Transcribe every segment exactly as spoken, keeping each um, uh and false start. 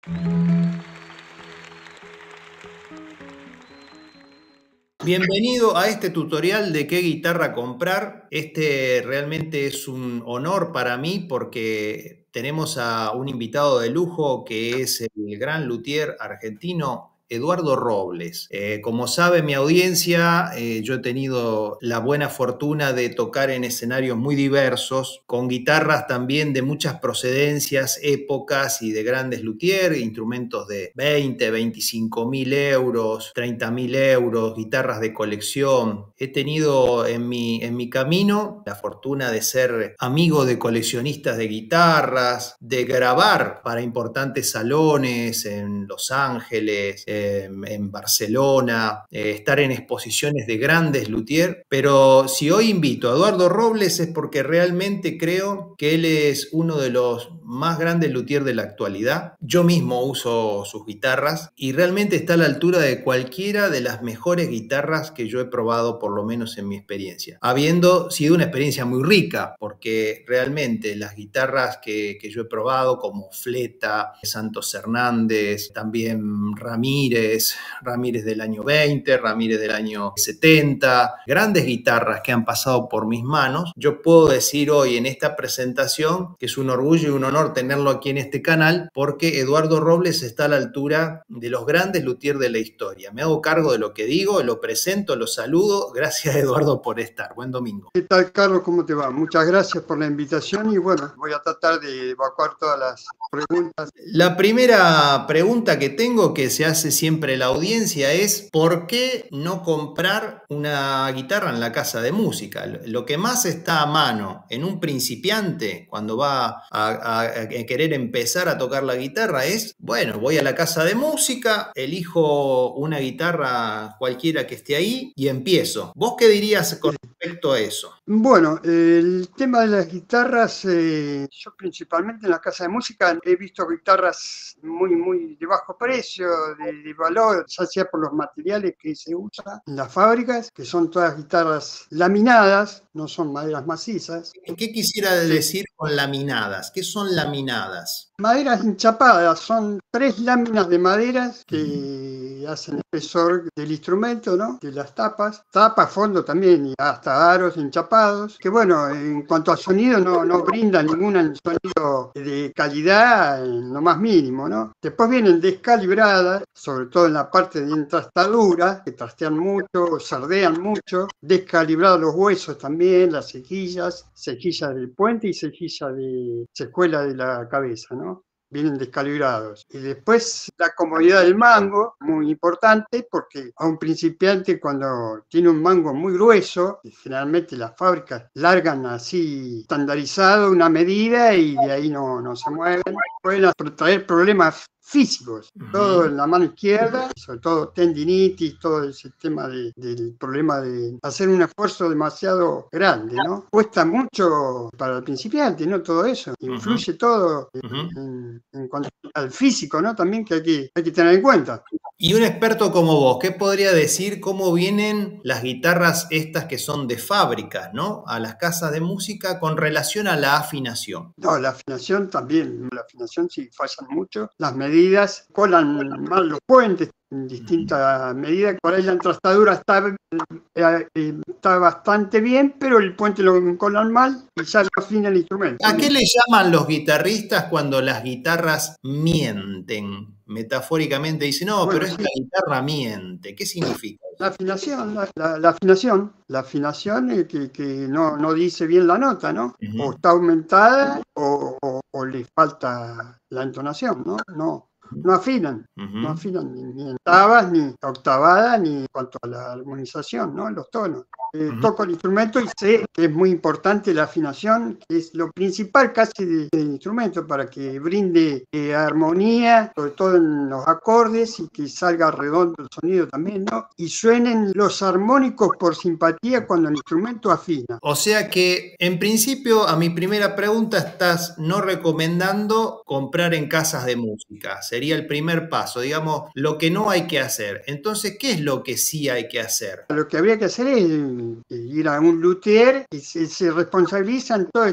Bienvenido a este tutorial de qué guitarra comprar. Este realmente es un honor para mí porque tenemos a un invitado de lujo que es el gran luthier argentino Eduardo Robles. Eh, como sabe mi audiencia, eh, yo he tenido la buena fortuna de tocar en escenarios muy diversos, con guitarras también de muchas procedencias, épocas y de grandes luthier, instrumentos de veinte, veinticinco mil euros, treinta mil euros, guitarras de colección. He tenido en mi, en mi camino la fortuna de ser amigo de coleccionistas de guitarras, de grabar para importantes salones en Los Ángeles, en Barcelona, eh, estar en exposiciones de grandes luthier, pero si hoy invito a Eduardo Robles es porque realmente creo que él es uno de los más grandes luthier de la actualidad. Yo mismo uso sus guitarras y realmente está a la altura de cualquiera de las mejores guitarras que yo he probado, por lo menos en mi experiencia, habiendo sido una experiencia muy rica, porque realmente las guitarras que, que yo he probado, como Fleta, Santos Hernández, también Ramírez, Ramírez del año veinte, Ramírez del año setenta, grandes guitarras que han pasado por mis manos. Yo puedo decir hoy en esta presentación que es un orgullo y un honor tenerlo aquí en este canal, porque Eduardo Robles está a la altura de los grandes luthier de la historia. Me hago cargo de lo que digo, lo presento, lo saludo. Gracias, Eduardo, por estar. Buen domingo. ¿Qué tal, Carlos? ¿Cómo te va? Muchas gracias por la invitación y bueno, voy a tratar de evacuar todas las preguntas. La primera pregunta que tengo, que se hace siempre la audiencia, es ¿por qué no comprar una guitarra en la casa de música? Lo que más está a mano en un principiante cuando va a, a, a querer empezar a tocar la guitarra es, bueno, voy a la casa de música, elijo una guitarra cualquiera que esté ahí y empiezo. ¿Vos qué dirías con respecto a eso? Bueno, el tema de las guitarras, eh, yo principalmente en la casa de música he visto guitarras muy, muy de bajo precio, de, de valor, ya sea por los materiales que se usan en las fábricas, que son todas guitarras laminadas, no son maderas macizas. ¿Qué quisiera decir con laminadas? ¿Qué son laminadas? Maderas enchapadas, son tres láminas de maderas que hacen espesor del instrumento, ¿no? De las tapas, tapa, fondo también, y hasta aros enchapados, que bueno, en cuanto a sonido no, no brinda ningún sonido de calidad en lo más mínimo, ¿no? Después vienen descalibradas, sobre todo en la parte de entrastadura, que trastean mucho, sardean mucho, descalibrados los huesos también, las cejillas, cejilla del puente y cejilla de secuela de la cabeza, ¿no? Vienen descalibrados. Y después la comodidad del mango, muy importante, porque a un principiante cuando tiene un mango muy grueso, generalmente las fábricas largan así estandarizado una medida y de ahí no, no se mueven, pueden traer problemas físicos, todo en la mano izquierda, sobre todo tendinitis, todo el sistema de, del problema de hacer un esfuerzo demasiado grande, ¿no? Cuesta mucho para el principiante, ¿no? Todo eso, influye uh-huh. todo uh-huh. en, en cuanto al físico, ¿no? También que hay, que hay que tener en cuenta. Y un experto como vos, ¿qué podría decir cómo vienen las guitarras estas que son de fábrica, ¿no? A las casas de música con relación a la afinación? No, la afinación también, la afinación sí fallan mucho, las medidas colan mal los puentes en distintas medidas, por ahí la entrastadura está, eh, está bastante bien, pero el puente lo colan mal y ya no afina el instrumento. ¿A qué le llaman los guitarristas cuando las guitarras mienten? Metafóricamente dicen, no, bueno, pero esta sí. guitarra miente. ¿Qué significa? La afinación, la, la, la afinación, la afinación es que, que no, no dice bien la nota, ¿no? Uh-huh. O está aumentada o, o, o le falta la entonación, ¿no? No. No afinan, uh-huh. no afinan ni, ni octavas, ni octavadas, ni en cuanto a la armonización, ¿no? Los tonos. Eh, uh-huh. Toco el instrumento y sé que es muy importante la afinación, que es lo principal casi de, del instrumento para que brinde eh, armonía, sobre todo en los acordes y que salga redondo el sonido también, ¿no? Y suenen los armónicos por simpatía cuando el instrumento afina. O sea que, en principio, a mi primera pregunta estás no recomendando comprar en casas de música. Sería el primer paso, digamos, lo que no hay que hacer. Entonces, ¿qué es lo que sí hay que hacer? Lo que habría que hacer es ir a un luthier y se, se responsabilizan todo este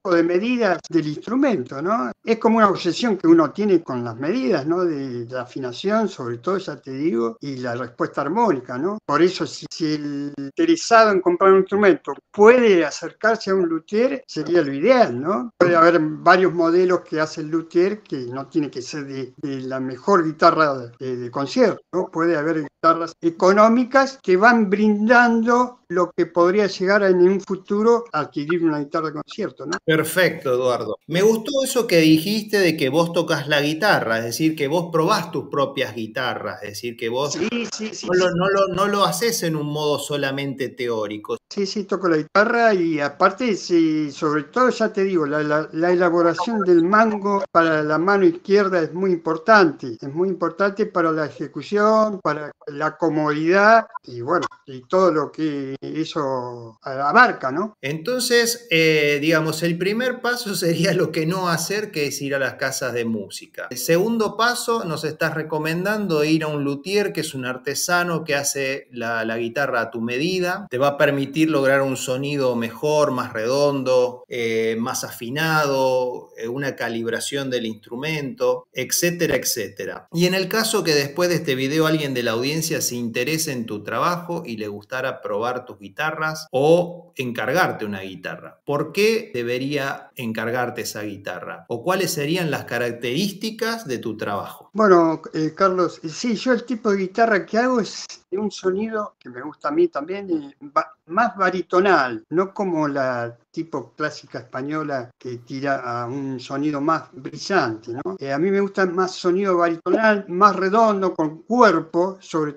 de medidas del instrumento, ¿no? Es como una obsesión que uno tiene con las medidas, ¿no? De la afinación, sobre todo, ya te digo, y la respuesta armónica, ¿no? Por eso, si, si el interesado en comprar un instrumento puede acercarse a un luthier, sería lo ideal, ¿no? Puede haber varios modelos que hace el luthier que no tiene que ser de, de la mejor guitarra de, de concierto, ¿no? Puede haber guitarras económicas que van brindando lo que podría llegar en un futuro a adquirir una guitarra de concierto, ¿no? Perfecto, Eduardo. Me gustó eso que dijiste de que vos tocas la guitarra, es decir, que vos probás tus propias guitarras, es decir, que vos Sí, sí, sí, no lo, sí. no lo, no lo haces en un modo solamente teórico. Sí, sí, toco la guitarra y aparte, sí, sobre todo, ya te digo, la, la, la elaboración del mango para la mano izquierda es muy importante, es muy importante para la ejecución, para la comodidad y bueno, y todo lo que eso abarca, ¿no? Entonces, eh, digamos, el primer paso sería lo que no hacer, que es ir a las casas de música. El segundo paso, nos estás recomendando ir a un luthier, que es un artesano que hace la, la guitarra a tu medida. Te va a permitir lograr un sonido mejor, más redondo, eh, más afinado, eh, una calibración del instrumento, etcétera, etcétera. Y en el caso que después de este video alguien de la audiencia se interese en tu trabajo y le gustara probar tus guitarras o encargarte una guitarra, ¿por qué debería encargarte esa guitarra? ¿O cuáles serían las características de tu trabajo? Bueno, eh, Carlos, sí, yo el tipo de guitarra que hago es de un sonido que me gusta a mí también, eh, ba- más baritonal, no como la tipo clásica española que tira a un sonido más brillante, ¿no? Eh, a mí me gusta más sonido baritonal, más redondo, con cuerpo, sobre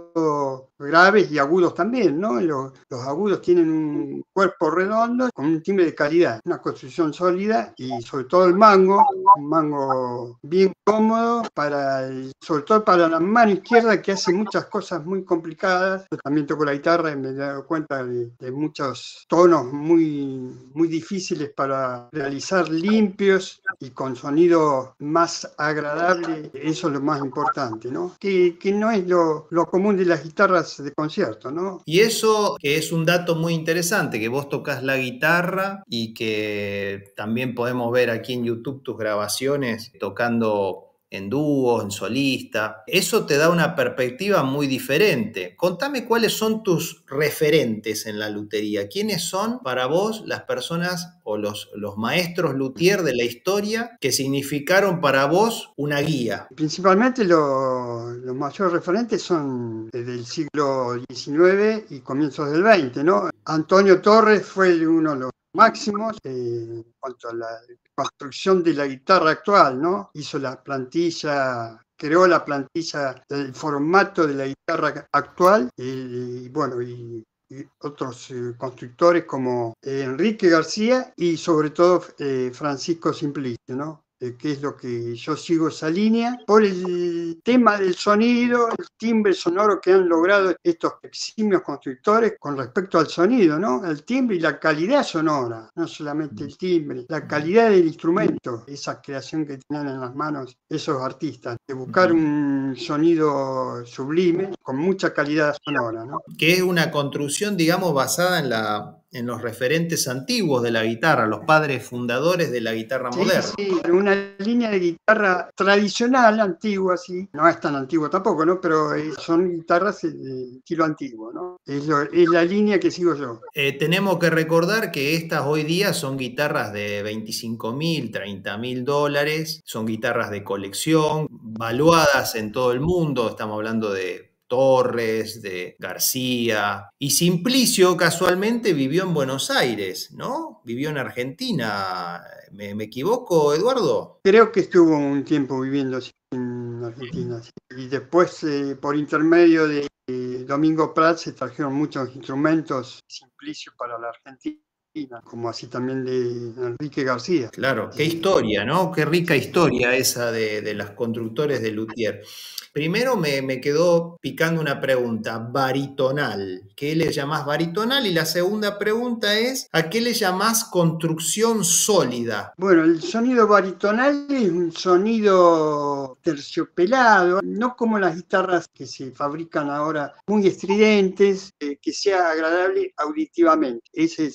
todo graves y agudos también, ¿no? Los, los agudos tienen un cuerpo redondo con un timbre de calidad, una construcción sólida y sobre todo el mango, un mango bien cómodo, para el- sobre todo para la mano izquierda que hace muchas cosas muy complicadas. Yo también toco la guitarra y me he dado cuenta de, de muchos tonos muy, muy difíciles para realizar limpios y con sonido más agradable. Eso es lo más importante, ¿no? Que, que no es lo, lo común de las guitarras de concierto, ¿no? Y eso que es un dato muy interesante, que vos tocas la guitarra y que también podemos ver aquí en YouTube tus grabaciones tocando en dúo, en solista. Eso te da una perspectiva muy diferente. Contame cuáles son tus referentes en la lutería. ¿Quiénes son para vos las personas o los, los maestros luthier de la historia que significaron para vos una guía? Principalmente lo- los mayores referentes son del siglo diecinueve y comienzos del veinte, ¿no? Antonio Torres fue uno de los máximos eh, en cuanto a la construcción de la guitarra actual, ¿no? Hizo la plantilla, creó la plantilla del formato de la guitarra actual y, y bueno, y, y otros eh, constructores como eh, Enrique García y sobre todo eh, Francisco Simplicio, ¿no? Eh, que es lo que yo sigo esa línea, por el tema del sonido, el timbre sonoro que han logrado estos eximios constructores con respecto al sonido, ¿no? El timbre y la calidad sonora, no solamente el timbre, la calidad del instrumento, esa creación que tienen en las manos esos artistas, de buscar un sonido sublime con mucha calidad sonora, ¿no? Que es una construcción, digamos, basada en, la, en los referentes antiguos de la guitarra, los padres fundadores de la guitarra Sí, moderna. sí, una línea de guitarra tradicional, antigua, sí. No es tan antiguo tampoco, ¿no? Pero eh, son guitarras eh, de estilo antiguo, ¿no? Es, lo- es la línea que sigo yo. Eh, tenemos que recordar que estas hoy día son guitarras de veinticinco mil, treinta mil dólares, son guitarras de colección, valuadas en todo el mundo, estamos hablando de Torres, de García, y Simplicio casualmente vivió en Buenos Aires, ¿no? Vivió en Argentina. ¿Me, me equivoco, Eduardo? Creo que estuvo un tiempo viviendo así en Argentina, sí. Y después, eh, por intermedio de eh, Domingo Prat, se trajeron muchos instrumentos Simplicio para la Argentina, como así también de Enrique García. Claro, qué Eh, historia, ¿no? Qué rica sí, sí. historia esa de, de los constructores de luthier. Primero me, me quedó picando una pregunta, baritonal. ¿Qué le llamás baritonal? Y la segunda pregunta es, ¿a qué le llamás construcción sólida? Bueno, el sonido baritonal es un sonido terciopelado, no como las guitarras que se fabrican ahora, muy estridentes, eh, que sea agradable auditivamente. Ese es el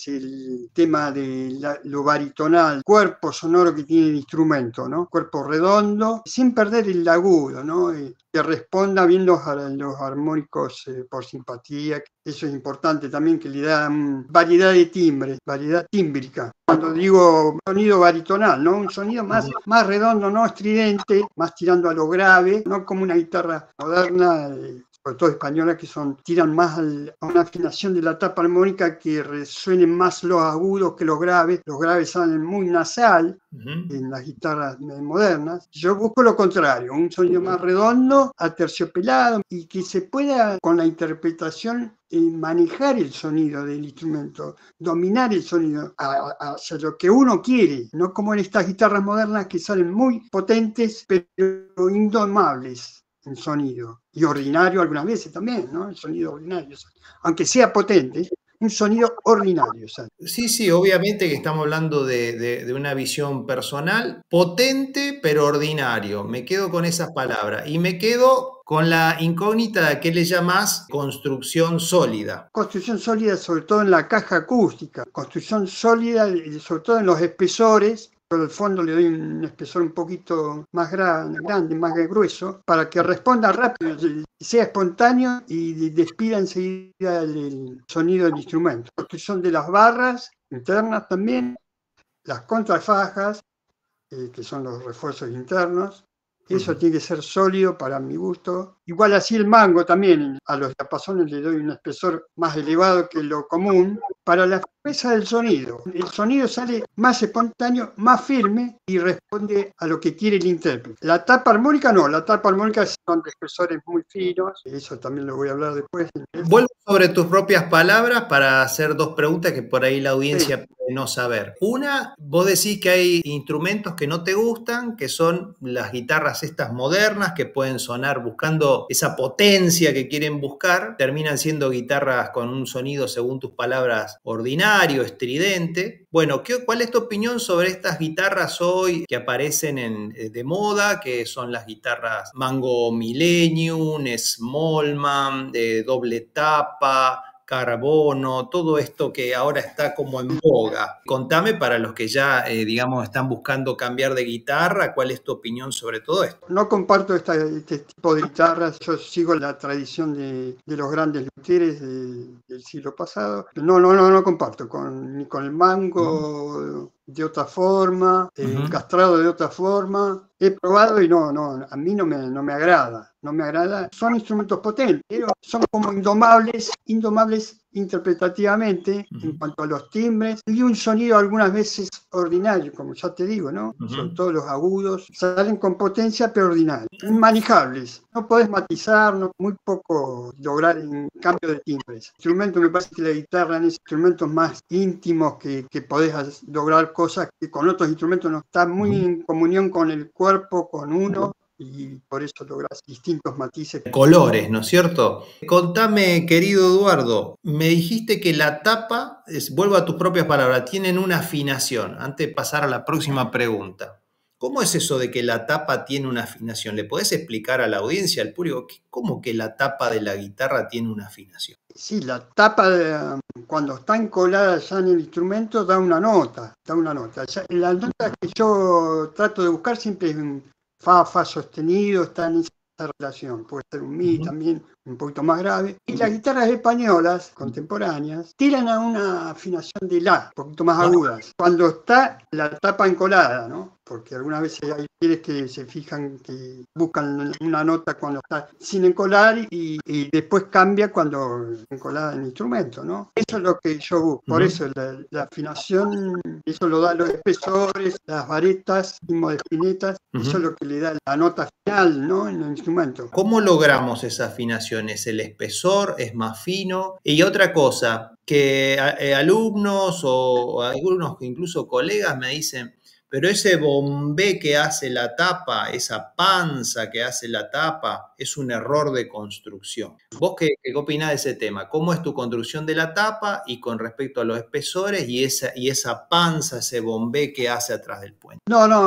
el tema de la, lo baritonal, cuerpo sonoro que tiene el instrumento, ¿no? Cuerpo redondo, sin perder el agudo, ¿no? Eh, que responda bien los, los armónicos eh, por simpatía. Eso es importante también, que le da um, variedad de timbres, variedad tímbrica. Cuando digo sonido baritonal, ¿no? Un sonido más, más redondo, no estridente, más tirando a lo grave, no como una guitarra moderna, eh, sobre todo españolas, que son, tiran más al, a una afinación de la tapa armónica que resuenen más los agudos que los graves. Los graves salen muy nasal uh-huh. en las guitarras modernas. Yo busco lo contrario, un sonido más redondo, aterciopelado, y que se pueda, con la interpretación, eh, manejar el sonido del instrumento, dominar el sonido hacia lo que uno quiere, no como en estas guitarras modernas que salen muy potentes, pero indomables en sonido, y ordinario algunas veces también, ¿no? El sonido ordinario, aunque sea potente, un sonido ordinario. ¿Sabes? Sí, sí, obviamente que estamos hablando de, de, de una visión personal, potente pero ordinario, me quedo con esas palabras, y me quedo con la incógnita de qué le llamas construcción sólida. Construcción sólida sobre todo en la caja acústica, construcción sólida sobre todo en los espesores. Al fondo le doy un espesor un poquito más grande, grande, más grueso, para que responda rápido, sea espontáneo y despida enseguida el sonido del instrumento. Construcción de las barras internas también, las contrafajas, eh, que son los refuerzos internos. Eso uh-huh. tiene que ser sólido para mi gusto. Igual así el mango también, a los diapasones le doy un espesor más elevado que lo común, para la firmeza del sonido. El sonido sale más espontáneo, más firme y responde a lo que quiere el intérprete. La tapa armónica no, la tapa armónica son de espesores muy finos, eso también lo voy a hablar después. Vuelvo sobre tus propias palabras para hacer dos preguntas que por ahí la audiencia sí. puede no saber. Una, vos decís que hay instrumentos que no te gustan, que son las guitarras estas modernas, que pueden sonar buscando esa potencia que quieren buscar, terminan siendo guitarras con un sonido, según tus palabras, ordinario, estridente. Bueno, ¿qué, ¿cuál es tu opinión sobre estas guitarras hoy que aparecen en, de moda, que son las guitarras Mango Millennium, Smallman, de doble tapa, carbono, todo esto que ahora está como en boga? Contame, para los que ya, eh, digamos, están buscando cambiar de guitarra, ¿cuál es tu opinión sobre todo esto? No comparto esta, este tipo de guitarras, yo sigo la tradición de, de los grandes luthieres de, del siglo pasado. No, no, no, no comparto con, ni con el mango uh-huh. de otra forma, el uh-huh. castrado de otra forma. He probado y no, no, a mí no me, no me agrada. No me agrada. Son instrumentos potentes, pero son como indomables, indomables interpretativamente uh-huh. en cuanto a los timbres, y un sonido algunas veces ordinario, como ya te digo, ¿no? Uh-huh. Sobre todo los agudos, salen con potencia pero ordinarios, inmanejables. No podés matizar, no, muy poco lograr en cambio de timbres. Instrumento, me parece que la guitarra en esos instrumentos más íntimos que, que podés lograr cosas que con otros instrumentos no está muy uh-huh. en comunión con el cuerpo, con uno. Y por eso logras distintos matices. Colores, ¿no es cierto? Contame, querido Eduardo, me dijiste que la tapa, es, vuelvo a tus propias palabras, tienen una afinación. Antes de pasar a la próxima pregunta, ¿cómo es eso de que la tapa tiene una afinación? ¿Le podés explicar a la audiencia, al público, cómo que la tapa de la guitarra tiene una afinación? Sí, la tapa, de, cuando está encolada ya en el instrumento, da una nota, da una nota. Ya, la nota que yo trato de buscar siempre es un fa, fa sostenido, está en esa relación. Puede ser un mi uh-huh. también, un poquito más grave. Y las guitarras españolas, contemporáneas, tiran a una afinación de la, un poquito más agudas. Cuando está la tapa encolada, ¿no? Porque algunas veces hay quienes que se fijan, que buscan una nota cuando está sin encolar y, y después cambia cuando encolada en el instrumento, ¿no? Eso es lo que yo busco. Por uh-huh. eso la, la afinación, eso lo dan los espesores, las varetas, mismo de espinetas, uh-huh. eso es lo que le da la nota final, ¿no? En el instrumento. ¿Cómo logramos esa afinación? ¿Es el espesor? ¿Es más fino? Y otra cosa, que eh, alumnos o, o algunos, incluso colegas, me dicen: pero ese bombé que hace la tapa, esa panza que hace la tapa, es un error de construcción. ¿Vos qué, qué opinás de ese tema? ¿Cómo es tu construcción de la tapa y con respecto a los espesores y esa, y esa panza, ese bombé que hace atrás del puente? No, no,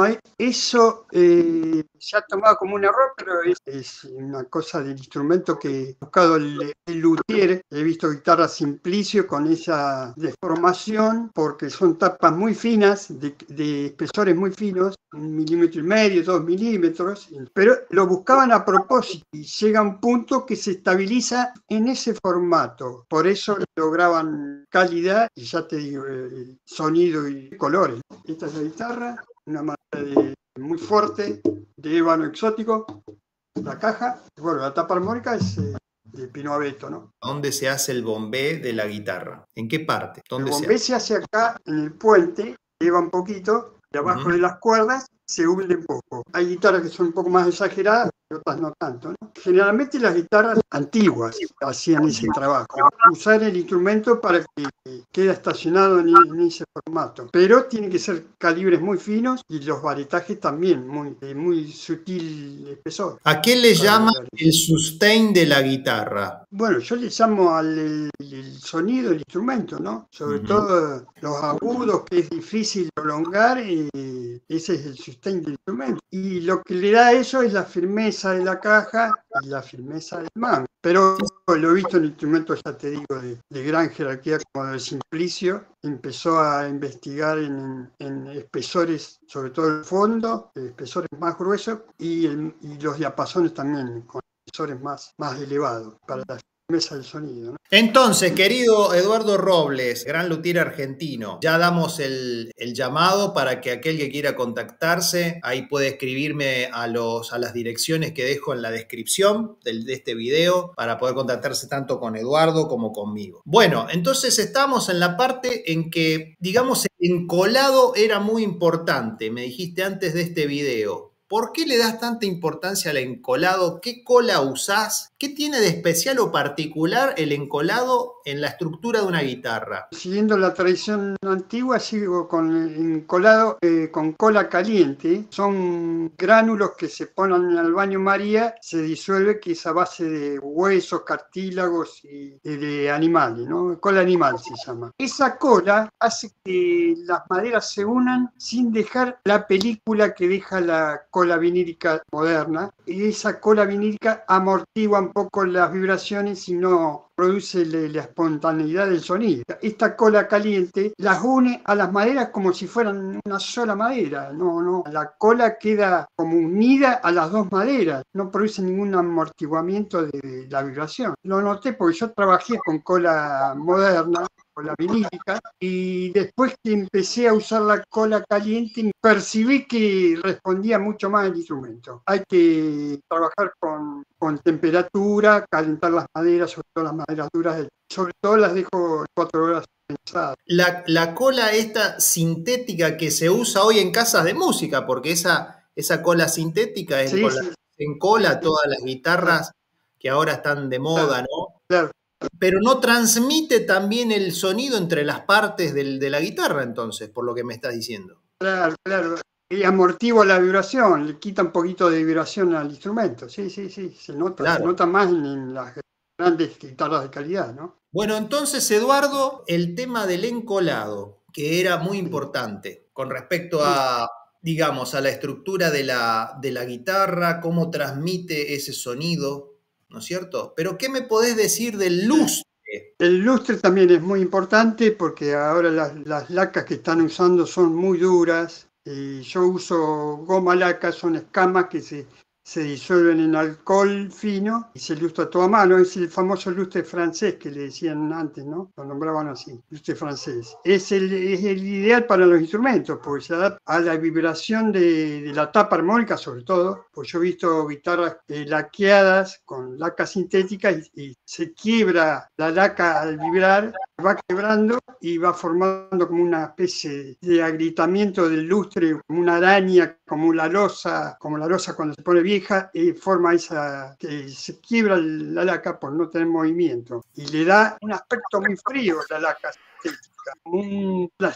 eso eh, se ha tomado como un error, pero es, es una cosa del instrumento que he buscado el, el luthier. He visto guitarras Simplicio con esa deformación porque son tapas muy finas, de, de espesores muy finos, un milímetro y medio, dos milímetros, pero lo buscaban a propósito y llega un punto que se estabiliza en ese formato. Por eso lograban calidad y ya te digo, eh, sonido y colores. Esta es la guitarra, una madera de, muy fuerte, de ébano exótico, la caja, bueno, la tapa armónica es eh, de pino abeto, ¿no? ¿Dónde se hace el bombé de la guitarra? ¿En qué parte? El ¿Dónde bombé se hace acá en el puente, lleva un poquito, de abajo Uh-huh. de las cuerdas se hunde un poco. Hay guitarras que son un poco más exageradas, otras no tanto, ¿no? Generalmente las guitarras antiguas hacían ese trabajo, usar el instrumento para que quede estacionado en, en ese formato, pero tienen que ser calibres muy finos y los varetajes también, muy, de muy sutil espesor. ¿A qué le Para llama lograr eso. el sustain de la guitarra? Bueno, yo le llamo al el, el sonido del instrumento, ¿no? Sobre Ujú. todo los agudos, que es difícil prolongar, eh, ese es el sustain del instrumento. Y lo que le da eso es la firmeza de la caja y la firmeza del mango. Pero lo he visto en instrumentos, ya te digo, de, de gran jerarquía, como el Simplicio. Empezó a investigar en, en espesores, sobre todo el fondo, espesores más gruesos, y, el, y los diapasones también, con espesores más, más elevados, para la firmeza del sonido, ¿no? Entonces, querido Eduardo Robles, gran luthier argentino, ya damos el, el llamado para que aquel que quiera contactarse, ahí puede escribirme a, los, a las direcciones que dejo en la descripción del, de este video para poder contactarse tanto con Eduardo como conmigo. Bueno, entonces estamos en la parte en que, digamos, el encolado era muy importante, me dijiste antes de este video. ¿Por qué le das tanta importancia al encolado? ¿Qué cola usás? ¿Qué tiene de especial o particular el encolado en la estructura de una guitarra? Siguiendo la tradición antigua, sigo con el encolado eh, con cola caliente. Son gránulos que se ponen al baño María, se disuelve, que es a base de huesos, cartílagos y, y de animales, ¿no? Cola animal se llama. Esa cola hace que las maderas se unan sin dejar la película que deja la cola vinílica moderna, y esa cola vinílica amortigua un poco las vibraciones y no produce la espontaneidad del sonido. Esta cola caliente las une a las maderas como si fueran una sola madera. No, no, la cola queda como unida a las dos maderas, no produce ningún amortiguamiento de la vibración. Lo noté porque yo trabajé con cola moderna, cola vinílica, y después que empecé a usar la cola caliente percibí que respondía mucho más el instrumento. Hay que trabajar con, con temperatura, calentar las maderas, sobre todo las maderas duras, sobre todo las dejo cuatro horas pensadas. La, la cola esta sintética que se usa hoy en casas de música, porque esa, esa cola sintética es Sí, con la sí, que se encola sí, todas las guitarras que ahora están de moda, ¿no? claro. Pero no transmite también el sonido entre las partes del, de la guitarra, entonces, por lo que me estás diciendo. Claro, claro. Y amortigua la vibración, le quita un poquito de vibración al instrumento. Sí, sí, sí, se nota, Claro. se nota más en, en las grandes guitarras de calidad, ¿no? Bueno, entonces, Eduardo, el tema del encolado, que era muy importante con respecto a, digamos, a la estructura de la, de la guitarra, cómo transmite ese sonido, ¿no es cierto? Pero, ¿qué me podés decir del lustre? El lustre también es muy importante porque ahora las, las lacas que están usando son muy duras. Y yo uso goma laca, son escamas que se, se disuelven en alcohol fino y se lustra todo a mano. Es el famoso lustre francés que le decían antes, ¿no? Lo nombraban así, lustre francés. Es el, es el ideal para los instrumentos porque se adapta a la vibración de, de la tapa armónica, sobre todo. Pues yo he visto guitarras eh, laqueadas con laca sintética y, y se quiebra la laca al vibrar, va quebrando y va formando como una especie de agrietamiento del lustre, como una araña, como la losa, como la losa cuando se pone vieja, y forma esa, que se quiebra la laca por no tener movimiento. Y le da un aspecto muy frío la laca sintética, un plastificado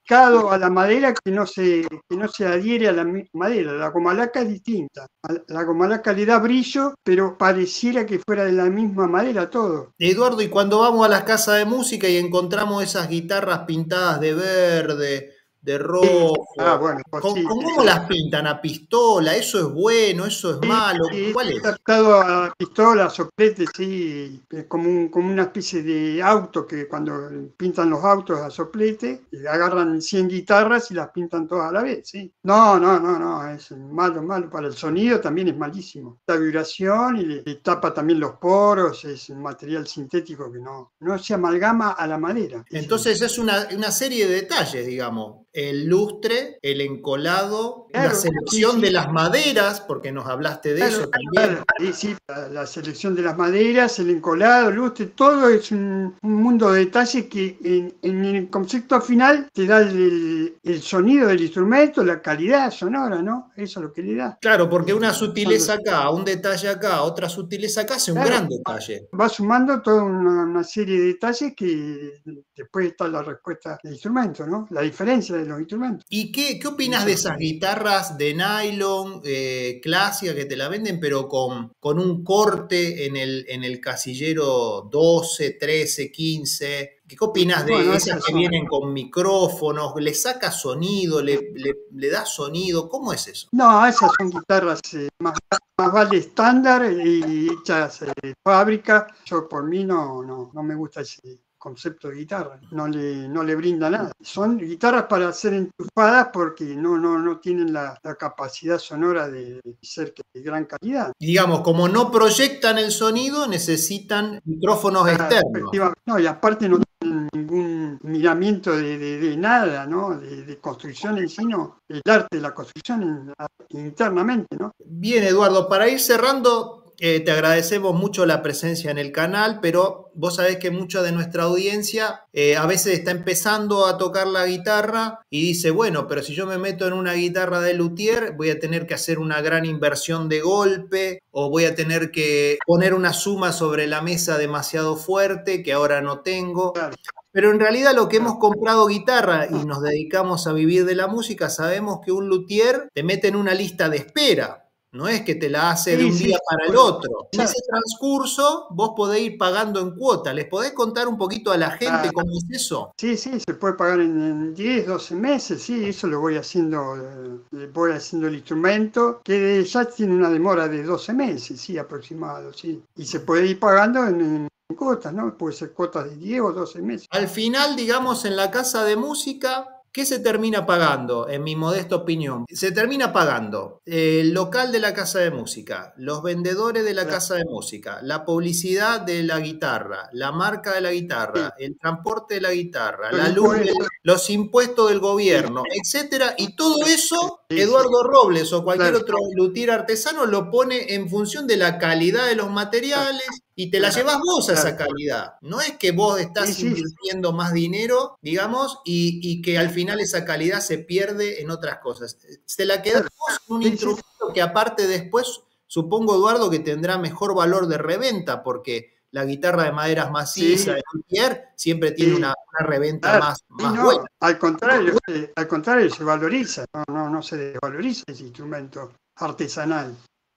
aplicado a la madera que no se, que no se adhiere a la madera. La gomalaca es distinta. La gomalaca le da brillo, pero pareciera que fuera de la misma madera todo. Eduardo, y cuando vamos a las casas de música y encontramos esas guitarras pintadas de verde, de rojo, ah, bueno, pues ¿cómo, sí, ¿cómo sí. las pintan? ¿A pistola? ¿Eso es bueno? ¿Eso es malo? Sí, ¿Cuál es? adaptado a pistola, soplete, sí, es como, un, como una especie de auto que cuando pintan los autos a soplete, agarran cien guitarras y las pintan todas a la vez, sí. No, no, no, no, es malo, malo. Para el sonido también es malísimo. La vibración y le, le tapa también los poros, es un material sintético que no, no se amalgama a la madera. Entonces es una, una serie de detalles, digamos. El lustre, el encolado, claro, la selección sí, sí. de las maderas, porque nos hablaste de Claro, eso también. claro, sí, sí, la, la selección de las maderas, el encolado, el lustre, todo es un, un mundo de detalles que en, en el concepto final te da el, el sonido del instrumento, la calidad sonora, ¿no? Eso es lo que le da. Claro, porque una Eh, son los- sutileza acá, un detalle acá, otra sutileza acá, hace un claro, gran detalle. va sumando toda una, una serie de detalles que después está la respuesta del instrumento, ¿no? La diferencia de los instrumentos. ¿Y qué, qué opinas Eso de es lo esas que- guitarras de nylon eh, clásicas que te la venden, pero con, con un corte en el, en el casillero doce, trece, quince? ¿Qué opinas Bueno, de esas esas que son. vienen con micrófonos? ¿Le saca sonido? ¿Le, le, le da sonido? ¿Cómo es eso? No, esas son guitarras eh, más, más vale estándar y hechas eh, de fábrica. Yo por mí no, no, no me gusta ese concepto de guitarra, no le, no le brinda nada. Son guitarras para ser enchufadas porque no, no, no tienen la, la capacidad sonora de ser de gran calidad. Digamos, como no proyectan el sonido, necesitan micrófonos externos. No, y aparte no tienen ningún miramiento de, de, de nada, ¿no? De, de construcción en sí, no. El arte de la construcción en, internamente, ¿no? Bien, Eduardo, para ir cerrando, eh, te agradecemos mucho la presencia en el canal, pero vos sabés que mucha de nuestra audiencia eh, a veces está empezando a tocar la guitarra y dice, bueno, pero si yo me meto en una guitarra de luthier, voy a tener que hacer una gran inversión de golpe o voy a tener que poner una suma sobre la mesa demasiado fuerte que ahora no tengo. Claro. Pero en realidad lo que hemos comprado guitarra y nos dedicamos a vivir de la música, sabemos que un luthier te mete en una lista de espera. No es que te la hace Sí, de un sí, día sí, para el bueno, otro. En claro. ese transcurso vos podés ir pagando en cuota. ¿Les podés contar un poquito a la gente Ah, cómo es eso? sí, sí, se puede pagar en, en diez, doce meses, sí, eso lo voy haciendo, eh, voy haciendo el instrumento, que ya tiene una demora de doce meses, sí, aproximado, sí. Y se puede ir pagando en, en cuotas, ¿no? Puede ser cuotas de diez o doce meses. Al final, digamos, en la casa de música, ¿qué se termina pagando, en mi modesta opinión? Se termina pagando el local de la casa de música, los vendedores de la Claro. casa de música, la publicidad de la guitarra, la marca de la guitarra, Sí. el transporte de la guitarra, Los la luz, del- impuestos. los impuestos del gobierno, Sí. etcétera. Y todo eso, Sí, sí. Eduardo Robles o cualquier Claro. otro luthier artesano lo pone en función de la calidad de los materiales y te la Claro. llevas vos a esa Claro. calidad. No es que vos estás Sí, sí. invirtiendo más dinero, digamos, y, y que al final esa calidad se pierde en otras cosas. Se la quedás vos en un Sí, sí. instrumento que aparte después, supongo, Eduardo, que tendrá mejor valor de reventa, porque la guitarra de maderas maciza, Sí. el luthier, siempre tiene Sí. una, una reventa Claro. más, Sí, más no, buena. al contrario, eh, al contrario, se valoriza, no, no, no se desvaloriza ese instrumento artesanal.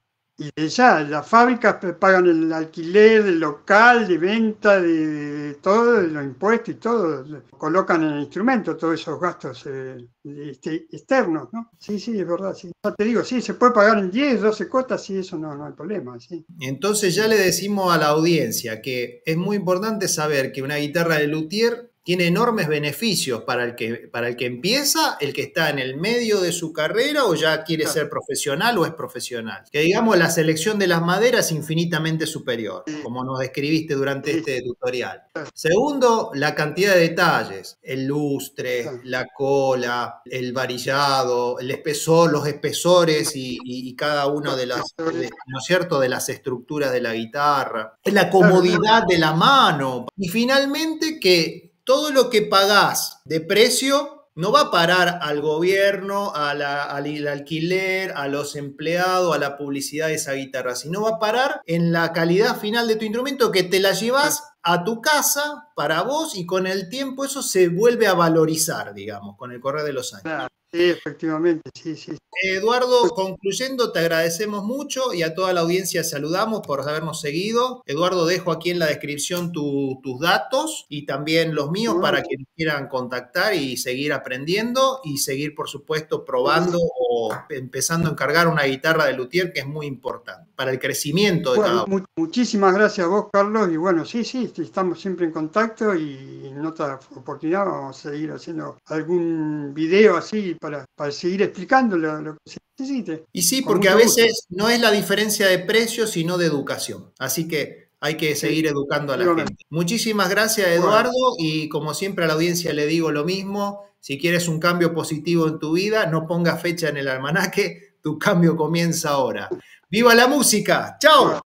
Y de ya, las fábricas pagan el alquiler del local, de venta, de, de todo, de los impuestos y todo, colocan en el instrumento todos esos gastos eh, este, externos, ¿no? Sí, sí, es verdad, sí. Ya te digo, sí, se puede pagar en diez, doce cuotas, sí, eso no, no hay problema, sí. Entonces ya le decimos a la audiencia que es muy importante saber que una guitarra de luthier tiene enormes beneficios para el que, para el que empieza, el que está en el medio de su carrera o ya quiere Claro. ser profesional o es profesional. Que digamos la selección de las maderas es infinitamente superior, Sí. como nos describiste durante Sí. este tutorial. Claro. Segundo, la cantidad de detalles, el lustre, Claro. la cola, el varillado, el espesor, los espesores y, y- y cada una de las, de- ¿no es cierto?, de las estructuras de la guitarra, la comodidad de la mano y finalmente que todo lo que pagás de precio no va a parar al gobierno, a la, al alquiler, a los empleados, a la publicidad de esa guitarra, sino va a parar en la calidad final de tu instrumento, que te la llevas a tu casa para vos, y con el tiempo eso se vuelve a valorizar, digamos, con el correr de los años. Claro, sí, efectivamente, sí, sí. Eduardo, concluyendo, te agradecemos mucho, y a toda la audiencia saludamos por habernos seguido. Eduardo, dejo aquí en la descripción tu, tus datos y también los míos Bueno, para que nos quieran contactar y seguir aprendiendo y seguir, por supuesto, probando o empezando a encargar una guitarra de luthier, que es muy importante para el crecimiento de bueno, cada uno. mu muchísimas gracias a vos, Carlos, y bueno, sí, sí, estamos siempre en contacto, y en otra oportunidad vamos a seguir haciendo algún video así para, para seguir explicando lo, lo que se necesite. Y sí, Con porque a mucho gusto. veces no es la diferencia de precio, sino de educación. Así que hay que seguir Sí, educando a la efectivamente. gente. Muchísimas gracias, Bueno, Eduardo, y como siempre a la audiencia le digo lo mismo: si quieres un cambio positivo en tu vida, no pongas fecha en el almanaque, tu cambio comienza ahora. ¡Viva la música! ¡Chao! bueno.